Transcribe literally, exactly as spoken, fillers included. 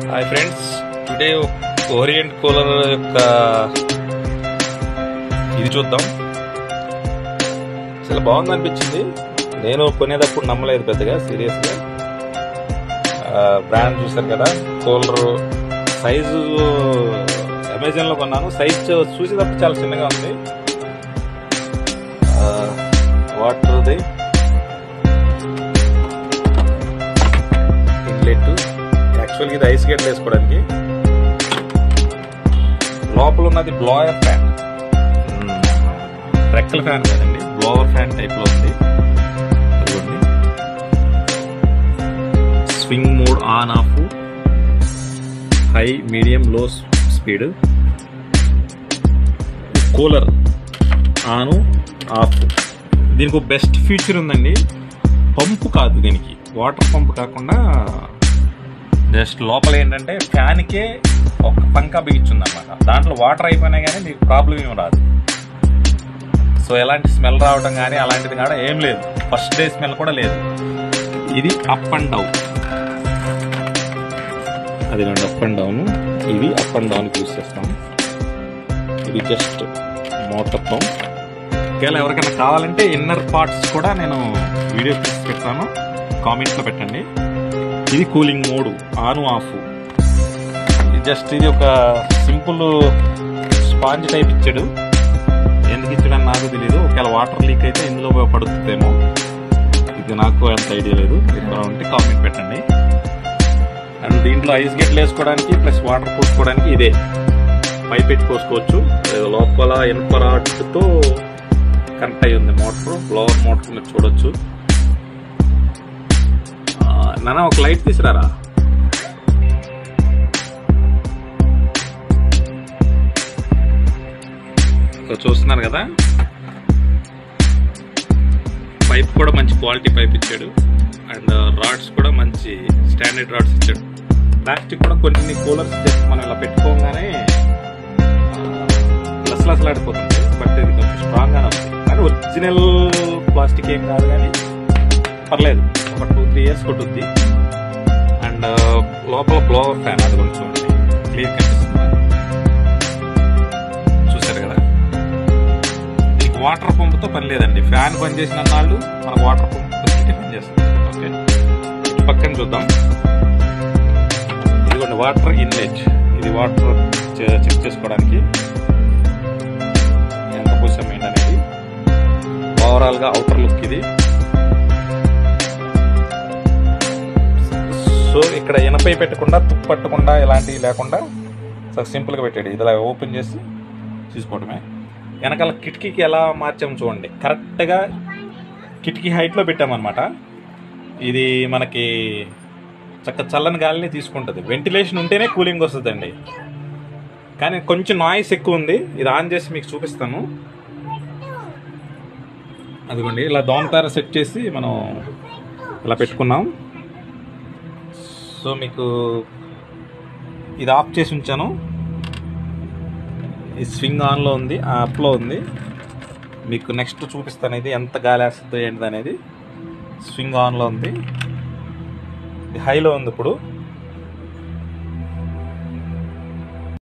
Hi friends, today Orient cooler యొక్క ఇది చూద్దాం. చాలా బాగుంది అనిపించింది. నేను కొనేటప్పుడు నమ్మలేదు పెద్దగా సీరియస్గా. బ్రాండ్ చూసారు కదా, కూలర్ సైజు అమెజాన్లో కొన్నాను. సైజ్ చూసేటప్పుడు చాలా చిన్నగా ఉంది. వాటర్ది ఇన్లెట్, యాక్చువల్గా ఇది ఐస్ గేట్లు వేసుకోవడానికి. లోపల ఉన్నది బ్లోయర్ ఫ్యాన్, రెక్కల ఫ్యాన్ కాదండి, బ్లోవర్ ఫ్యాన్ టైప్లో ఉంది. అదిగోండి, swing mode on off, high medium low speed, cooler on off. దీనికి ఒక బెస్ట్ ఫీచర్ ఉందండి, పంపు కాదు, దీనికి వాటర్ పంప్ కాకుండా జస్ట్ లోపల ఏంటంటే ఫ్యాన్కే ఒక పంకా బిగించింది అనమాట. దాంట్లో వాటర్ అయిపోయినా కానీ మీకు ప్రాబ్లం ఏమి రాదు. సో ఎలాంటి స్మెల్ రావడం కానీ అలాంటిది కూడా ఏం లేదు. ఫస్ట్ డే స్మెల్ కూడా లేదు. ఇది అప్ అండ్ డౌన్, అది రెండు అప్ అండ్ డౌన్, ఇది అప్ అండ్ డౌన్ యూజ్ చేస్తాము. ఇది జస్ట్ మోటార్ పంప్. ఒకవేళ ఎవరికైనా కావాలంటే ఇన్నర్ పార్ట్స్ కూడా నేను వీడియో తీసి పెడతాను, కామెంట్లో పెట్టండి. ఇది cooling mode on off. Just ఇది ఒక సింపుల్ స్పాంజ్ టైప్ ఇచ్చాడు. ఎందుకు ఇచ్చాడని నాకు తెలియదు. ఒకవేళ వాటర్ లీక్ అయితే ఇందులో పడుతుందేమో, ఇది నాకు అంత ఐడియా లేదు. మీరు ఉంటే కామెంట్ పెట్టండి. అండ్ దీంట్లో ఐస్ గేట్లు వేసుకోవడానికి ప్లస్ వాటర్ పోసుకోవడానికి ఇదే పైప్ పెట్టి పోసుకోవచ్చు. లోపల ఇనుప రాడ్తో కనెక్ట్ అయ్యి ఉంది మోటార్, బ్లోవర్ మోటార్ మీరు చూడొచ్చు. నాన్న ఒక లైట్ తీసుకురారా. చూస్తున్నారు కదా, పైప్ కూడా మంచి క్వాలిటీ పైప్ ఇచ్చాడు. అండ్ రాడ్స్ కూడా మంచి స్టాండర్డ్ రాడ్స్ ఇచ్చాడు. ప్లాస్టిక్ కూడా కొన్ని కూలర్స్ మనం ఇలా పెట్టుకోగానే లసలసలాడిపోతుంది. బట్ ఇది కొంచెం స్ట్రాంగ్ గానే ఉంది. కానీ ఒరిజినల్ ప్లాస్టిక్ ఏం కాదు, కానీ పర్లేదు, ఒక టూ త్రీ ఇయర్స్ కొట్టుద్ది. అండ్ లోపల బ్లోవర్ ఫ్యాన్, అది కొంచెం క్లియర్ కనిపిస్తుంది. చూసారు కదా, దీనికి వాటర్ పంపుతో పని లేదండి. ఫ్యాన్ పని చేసిన నాళ్ళు మనకు వాటర్ పంప్ పని చేస్తుంది. ఓకే, ఇటు పక్కన చూద్దాం. ఇదిగోండి వాటర్ ఇన్లెట్. ఇది వాటర్ చెక్ చేసుకోవడానికి ఎంత పోసాం ఏంటనేది. ఓవరాల్ గా అవుటర్ లుక్ ఇది. సో ఇక్కడ ఎనపై పెట్టకుండా, తుప్పు పట్టకుండా, ఇలాంటివి లేకుండా చాలా సింపుల్గా పెట్టాడు. ఇది ఇలా ఓపెన్ చేసి చూసుకోవడమే. వెనకాల కిటికీకి ఎలా మార్చాము చూడండి, కరెక్ట్గా కిటికీ హైట్లో పెట్టామన్నమాట. ఇది మనకి చక్క చల్లని గాలిని తీసుకుంటుంది. వెంటిలేషన్ ఉంటేనే కూలింగ్ వస్తుందండి. కానీ కొంచెం నాయిస్ ఎక్కువ ఉంది. ఇది ఆన్ చేసి మీకు చూపిస్తాను. అదిగోండి, ఇలా దోమతార సెట్ చేసి మనం ఇలా పెట్టుకున్నాం. సో మీకు ఇది ఆఫ్ చేసి ఉంచాను. ఈ స్వింగ్ ఆన్లో ఉంది, అప్లో ఉంది. మీకు నెక్స్ట్ చూపిస్తాను ఇది ఎంత గాలి వేస్తుందో ఏంటిది అనేది. స్వింగ్ ఆన్లో ఉంది, ఇది హైలో ఉంది ఇప్పుడు.